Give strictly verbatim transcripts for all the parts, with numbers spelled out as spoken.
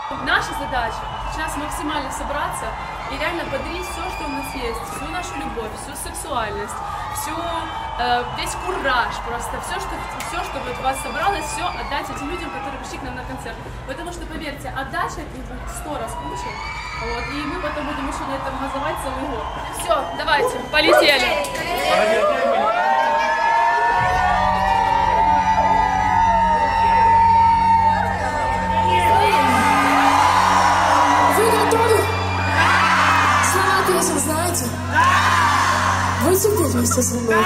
Наша задача сейчас максимально собраться и реально подарить все, что у нас есть, всю нашу любовь, всю сексуальность, всю, э, весь кураж, просто все, что, все, что вот у вас собралось, все отдать этим людям, которые пришли к нам на концерт. Потому что, поверьте, отдача их сто раз круче, вот, и мы потом будем еще на этом газовать целый год. Все, давайте, полетели! Вы всегда вместе со мной.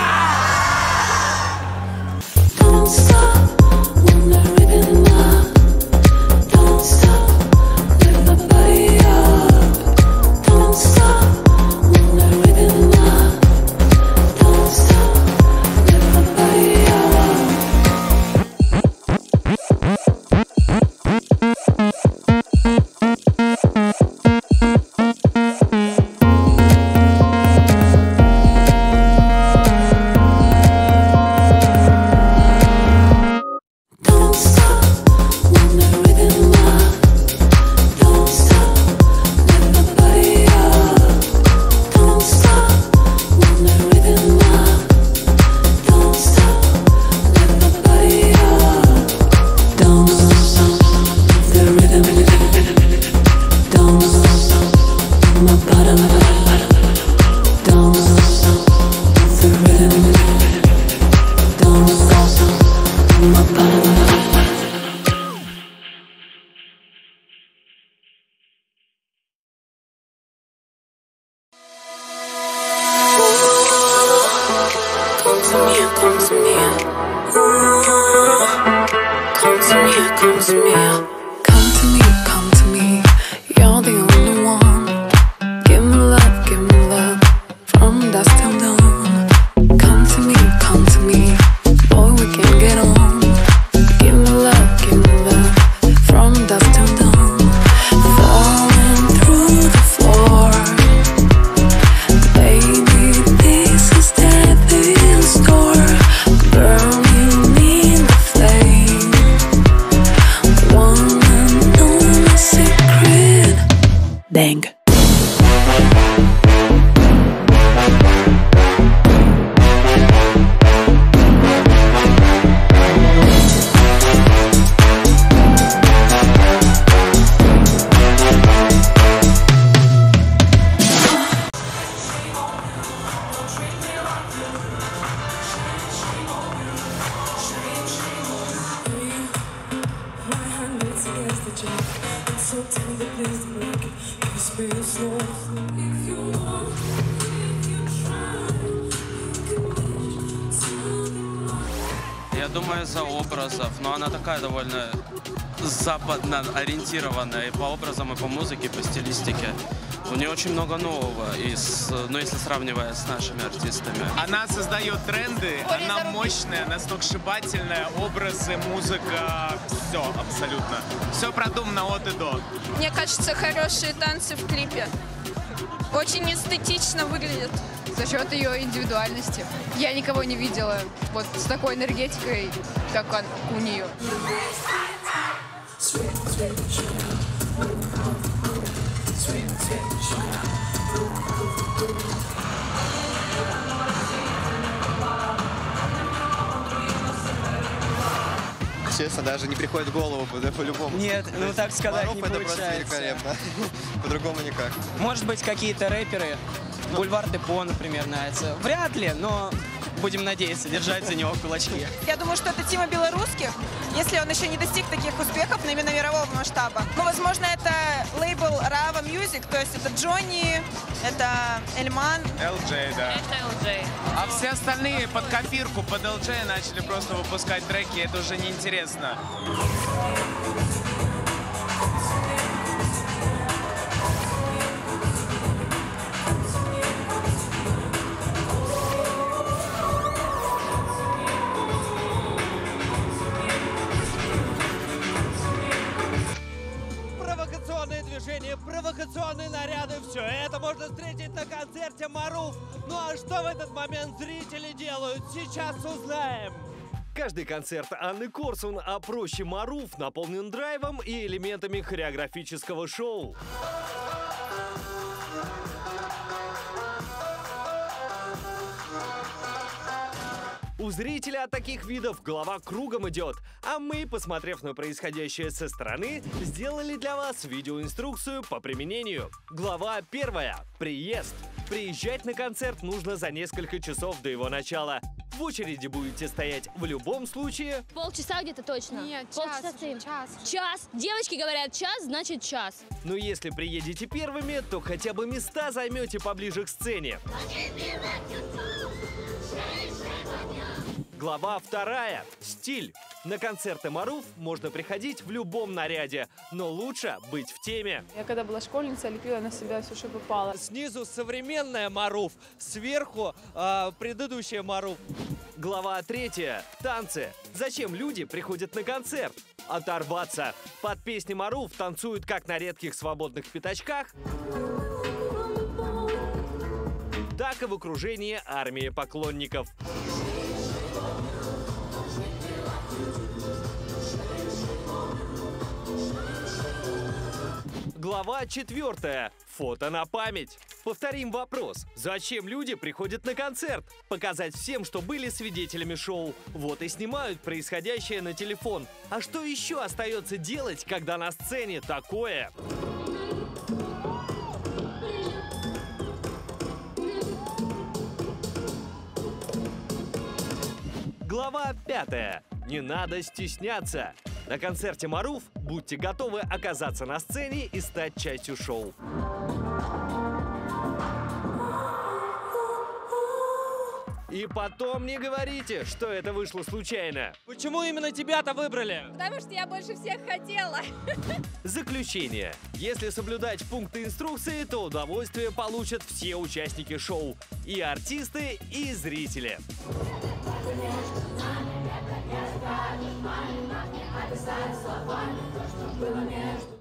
Come to me, come to me, come to me, come to me, come to me. You're the only one. Give me love, give me love, from dusk till dawn. Come to me, come to me, boy, we can get on. Give me love, give me love, from dusk till dawn. Falling through the floor, baby, this is death in store. Burning in the flame, one and only secret. Bang. Я думаю, из-за образов, но она такая довольно западно ориентированная и по образам, и по музыке, и по стилистике. У нее очень много нового, из, ну, если сравнивая с нашими артистами. Она создает тренды, она мощная, она сногсшибательная, образы, музыка, все абсолютно. Все продумано от и до. Мне кажется, хорошие танцы в клипе. Очень эстетично выглядит. За счет ее индивидуальности. Я никого не видела вот с такой энергетикой, как он, у нее. Честно, даже не приходит в голову, да, по-любому. Нет, ну так сказать Марув не это получается. просто великолепно. По-другому никак. Может быть, какие-то рэперы, Бульвар Депо, например, нравится. Вряд ли, но будем надеяться, держать за него кулачки. Я думаю, что это Тима Белорусских, если он еще не достиг таких успехов на именно мирового масштаба. Ну, возможно, это лейбл Rava Music, то есть это Джонни, это Эльман. эл джей, да. Это эл джей. А все остальные под копирку, под эл джей начали просто выпускать треки, это уже неинтересно. Провокационные движения, провокационные наряды, все это можно встретить на концерте Марув. Ну а что в этот момент зрители делают, сейчас узнаем. Каждый концерт Анны Корсун, а проще Марув, наполнен драйвом и элементами хореографического шоу. У зрителя от таких видов голова кругом идет, а мы, посмотрев на происходящее со стороны, сделали для вас видеоинструкцию по применению. Глава первая. Приезд. Приезжать на концерт нужно за несколько часов до его начала. В очереди будете стоять в любом случае. Полчаса где-то точно. Нет, Полчаса час, стоим. час. Час. Девочки говорят час, значит час. Но если приедете первыми, то хотя бы места займете поближе к сцене. Глава вторая. Стиль. На концерты Марув можно приходить в любом наряде, но лучше быть в теме. Я когда была школьницей, лепила на себя все, что попало. Снизу современная Марув, сверху э, предыдущая Марув. Глава третья. Танцы. Зачем люди приходят на концерт? Оторваться. Под песни Марув танцуют как на редких свободных пятачках, так и в окружении армии поклонников. Глава четвертая. Фото на память. Повторим вопрос. Зачем люди приходят на концерт? Показать всем, что были свидетелями шоу. Вот и снимают происходящее на телефон. А что еще остается делать, когда на сцене такое? Глава пятая. Не надо стесняться. На концерте Марув будьте готовы оказаться на сцене и стать частью шоу. И потом не говорите, что это вышло случайно. Почему именно тебя-то выбрали? Потому что я больше всех хотела. Заключение. Если соблюдать пункты инструкции, то удовольствие получат все участники шоу. И артисты, и зрители. Не скажешь маме, не описать словами то, что было между